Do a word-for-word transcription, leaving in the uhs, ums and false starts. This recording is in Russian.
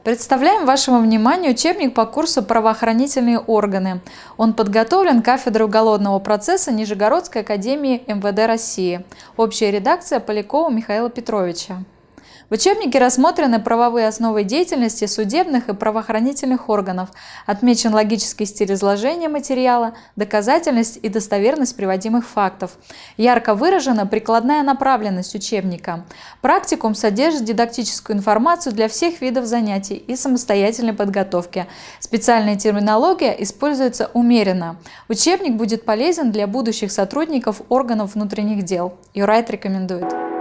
Представляем вашему вниманию учебник по курсу «Правоохранительные органы». Он подготовлен кафедрой уголовного процесса Нижегородской академии эм вэ дэ России. Общая редакция Полякова Михаила Петровича. В учебнике рассмотрены правовые основы деятельности судебных и правоохранительных органов, отмечен логический стиль изложения материала, доказательность и достоверность приводимых фактов. Ярко выражена прикладная направленность учебника. Практикум содержит дидактическую информацию для всех видов занятий и самостоятельной подготовки. Специальная терминология используется умеренно. Учебник будет полезен для будущих сотрудников органов внутренних дел. Юрайт рекомендует.